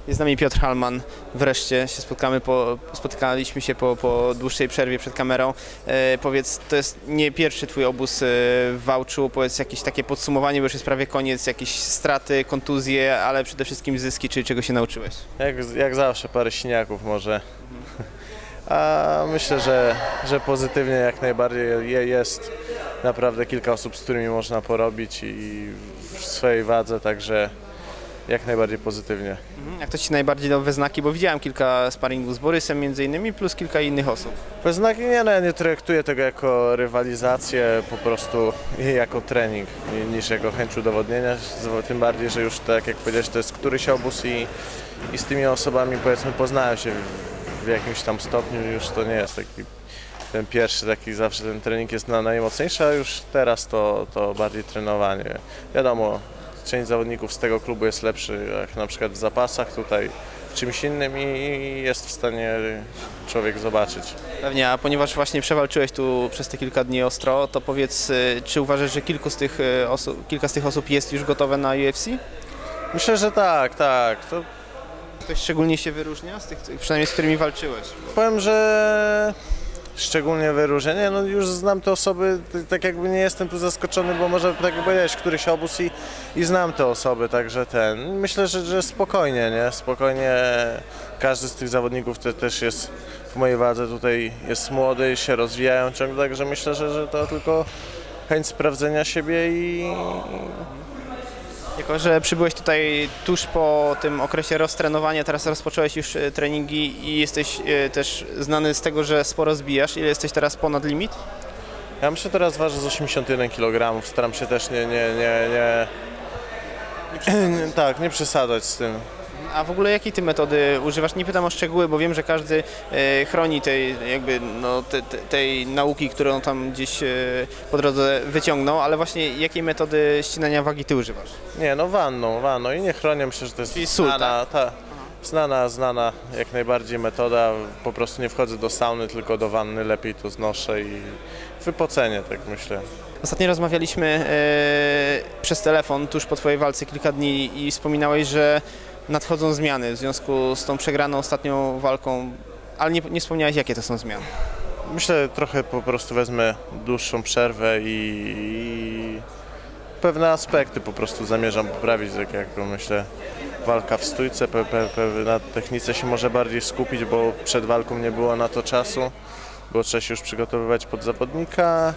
Jest z nami Piotr Hallman. Wreszcie się spotykaliśmy się po dłuższej przerwie przed kamerą. Powiedz, to jest nie pierwszy twój obóz w Wałczu. Powiedz jakieś takie podsumowanie, bo już jest prawie koniec. Jakieś straty, kontuzje, ale przede wszystkim zyski, czyli czego się nauczyłeś? Jak zawsze parę siniaków może. A myślę, że pozytywnie jak najbardziej jest naprawdę kilka osób, z którymi można porobić i w swojej wadze, także jak najbardziej pozytywnie. Jak to ci najbardziej dał we znaki, bo widziałem kilka sparingów z Borysem między innymi, plus kilka innych osób. We znaki nie, no ja nie traktuję tego jako rywalizację, po prostu jako trening niż jako chęć udowodnienia, tym bardziej, że już tak jak powiedziałeś, to jest któryś obóz i z tymi osobami powiedzmy poznałem się w jakimś tam stopniu, już to nie jest taki ten pierwszy, taki zawsze ten trening jest najmocniejszy, a już teraz to bardziej trenowanie. Wiadomo, część zawodników z tego klubu jest lepszy, jak na przykład w zapasach, tutaj w czymś innym i jest w stanie człowiek zobaczyć. Pewnie, a ponieważ właśnie przewalczyłeś tu przez te kilka dni ostro, to powiedz, czy uważasz, że kilka z tych osób jest już gotowe na UFC? Myślę, że tak. Ktoś szczególnie się wyróżnia z tych, przynajmniej z którymi walczyłeś? Powiem, że szczególnie wyróżnienie, no już znam te osoby, tak jakby nie jestem tu zaskoczony, bo może tak jak powiedziałeś, któryś obóz i znam te osoby, także myślę, że spokojnie, nie? Spokojnie każdy z tych zawodników też jest w mojej wadze, tutaj jest młody, się rozwijają ciągle, także myślę, że to tylko chęć sprawdzenia siebie i... Jako że przybyłeś tutaj tuż po tym okresie roztrenowania, teraz rozpocząłeś już treningi i jesteś też znany z tego, że sporo zbijasz. Ile jesteś teraz ponad limit? Ja myślę, teraz ważę z 81 kg, staram się też nie przesadzać z tym. A w ogóle jakiej ty metody używasz? Nie pytam o szczegóły, bo wiem, że każdy chroni tej nauki, którą tam gdzieś po drodze wyciągnął, ale właśnie jakiej metody ścinania wagi ty używasz? Nie, no wanną i nie chronię, myślę, że to jest znana jak najbardziej metoda, po prostu nie wchodzę do sauny, tylko do wanny, lepiej to znoszę i wypocenie, tak myślę. Ostatnio rozmawialiśmy przez telefon tuż po twojej walce kilka dni i wspominałeś, że nadchodzą zmiany w związku z tą przegraną ostatnią walką, ale nie wspomniałeś, jakie to są zmiany. Myślę, trochę po prostu wezmę dłuższą przerwę i pewne aspekty po prostu zamierzam poprawić, tak jak myślę, walka w stójce, na technice się może bardziej skupić, bo przed walką nie było na to czasu, bo trzeba się już przygotowywać pod zawodnika.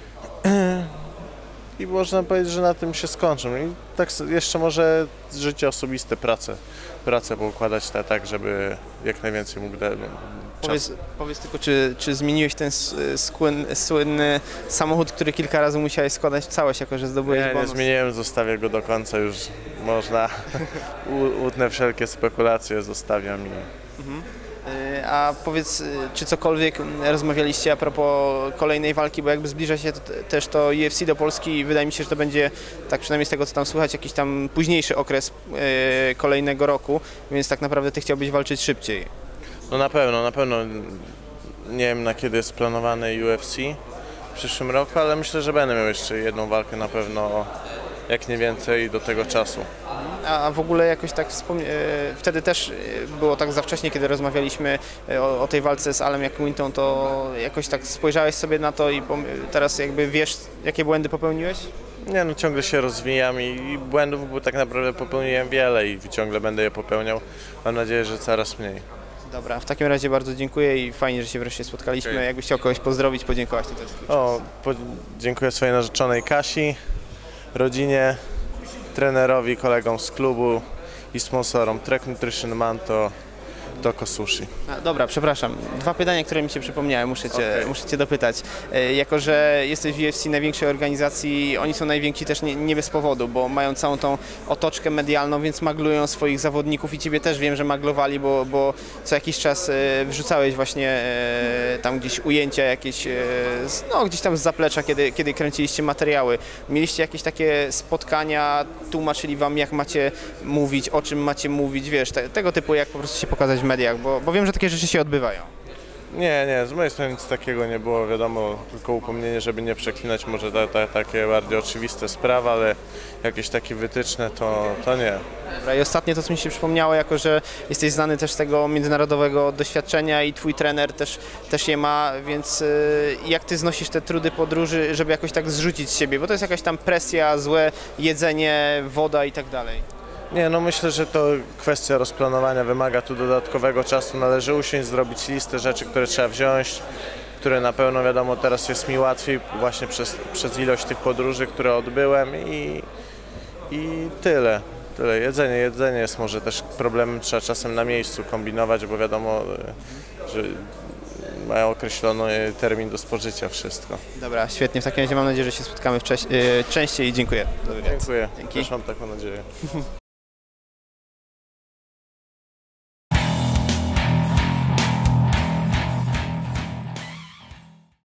I można powiedzieć, że na tym się skończą. I tak jeszcze może życie osobiste, pracę poukładać tak, żeby jak najwięcej mógł dać. Powiedz tylko, czy zmieniłeś ten słynny samochód, który kilka razy musiałeś składać w całość, jako że zdobyłeś bonus? Nie zmieniłem, zostawię go do końca, już można. Utnę wszelkie spekulacje, zostawiam i... A powiedz, czy cokolwiek rozmawialiście a propos kolejnej walki, bo jakby zbliża się też to UFC do Polski i wydaje mi się, że to będzie, tak przynajmniej z tego co tam słychać, jakiś tam późniejszy okres kolejnego roku, więc tak naprawdę ty chciałbyś walczyć szybciej. No na pewno. Nie wiem, na kiedy jest planowane UFC w przyszłym roku, ale myślę, że będę miał jeszcze jedną walkę na pewno, jak nie więcej, do tego czasu. A w ogóle jakoś tak wtedy też było tak za wcześnie, kiedy rozmawialiśmy o tej walce z Alem Jakuintą, to jakoś tak spojrzałeś sobie na to i teraz jakby wiesz, jakie błędy popełniłeś? Nie, no ciągle się rozwijam i błędów, bo tak naprawdę popełniłem wiele i ciągle będę je popełniał. Mam nadzieję, że coraz mniej. Dobra, w takim razie bardzo dziękuję i fajnie, że się wreszcie spotkaliśmy. Okay. Jakbyś chciał kogoś pozdrowić, podziękować, to też. Dziękuję swojej narzeczonej Kasi, rodzinie, trenerowi, kolegom z klubu i sponsorom Trek Nutrition, Manto, Toko Sushi. Dobra, przepraszam. Dwa pytania, które mi się przypomniały, muszę cię dopytać. Jako że jesteś w UFC, największej organizacji, oni są najwięksi też nie bez powodu, bo mają całą tą otoczkę medialną, więc maglują swoich zawodników i ciebie też wiem, że maglowali, bo co jakiś czas wrzucałeś właśnie tam gdzieś ujęcia jakieś, no gdzieś tam z zaplecza, kiedy kręciliście materiały. Mieliście jakieś takie spotkania, tłumaczyli wam, jak macie mówić, o czym macie mówić, wiesz, tego typu, jak po prostu się pokazać w mediach, bo wiem, że takie rzeczy się odbywają. Nie, z mojej strony nic takiego nie było, wiadomo, tylko upomnienie, żeby nie przeklinać, może takie bardziej oczywiste sprawy, ale jakieś takie wytyczne to nie. Dobra, i ostatnie to, co mi się przypomniało, jako że jesteś znany też z tego międzynarodowego doświadczenia i twój trener też je ma, więc jak ty znosisz te trudy podróży, żeby jakoś tak zrzucić z siebie, bo to jest jakaś tam presja, złe jedzenie, woda i tak dalej. Nie, no myślę, że to kwestia rozplanowania, wymaga tu dodatkowego czasu, należy usiąść, zrobić listę rzeczy, które trzeba wziąć, które na pewno wiadomo teraz jest mi łatwiej właśnie przez ilość tych podróży, które odbyłem i tyle. Jedzenie jest może też problemem, trzeba czasem na miejscu kombinować, bo wiadomo, że mają określony termin do spożycia wszystko. Dobra, świetnie, w takim razie mam nadzieję, że się spotkamy częściej i dziękuję. Dziękuję, Dzięki. też mam taką nadzieję.